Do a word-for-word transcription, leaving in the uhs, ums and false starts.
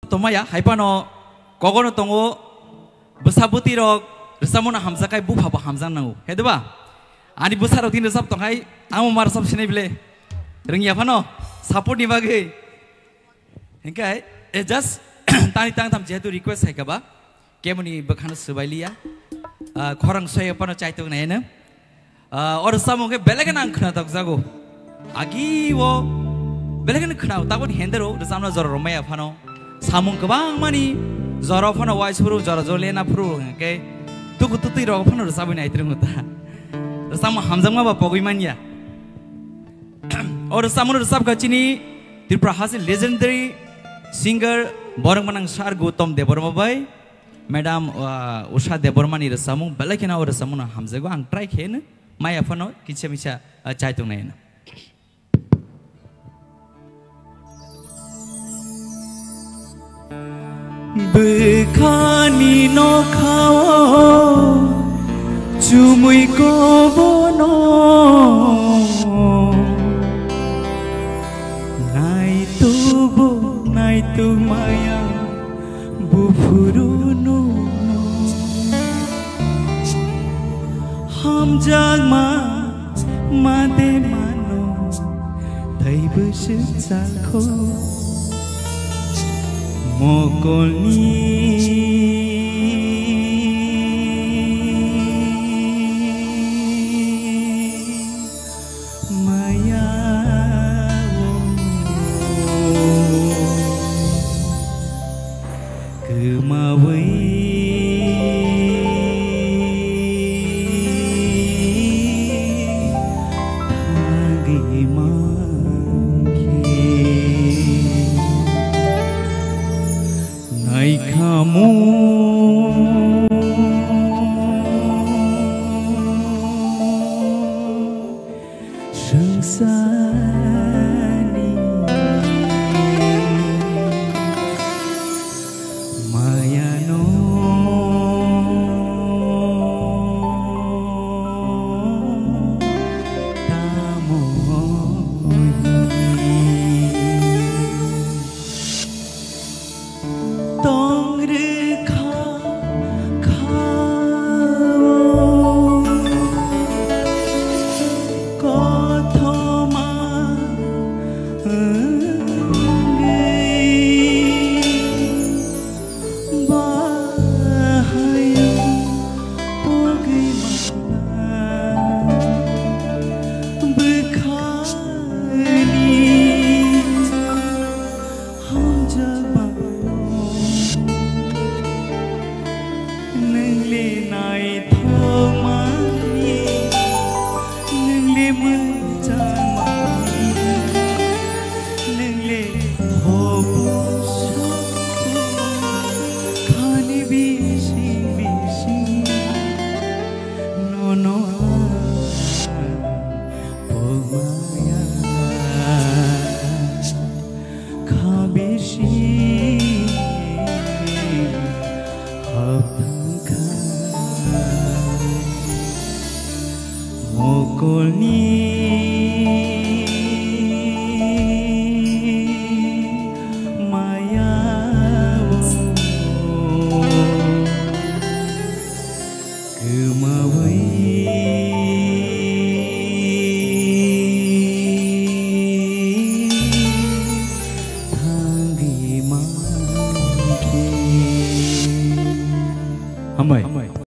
Tomaya haipano kogono tongo besabuti rok resamona hamza kai bufa ba hamza nangu hedeba ani besaro tin resap tongkai amu mar sab sine bile rengi apano support ni bage engkai e just tani tang tam jetu request hai kaba kemuni bakhana subailia khorang soy apano chaito na ena or samoge belegan ang khna tak jago agi wo belegan khna tabon hendero resamna jor romaya apano samung kebang mani zoro phano wise puru zoro zolena puru ke tuku tuti ro phano sabina itrung ta sam hamjangma ba pogimania और सामने सब कचिनी त्रिपुरा हासिल legendary singer boring Manang सार गौतम देवबर्मा भाई madam Usha Debbarma नि रसामु बलकेना और सामना हमजगो आं try खेन माया फनो किछे मिछा चाइतुं नायना बेखानी नो खाओ चुमुई को बोनो tu maya bufurunu ham jalma made mano thai besu jalko mokolni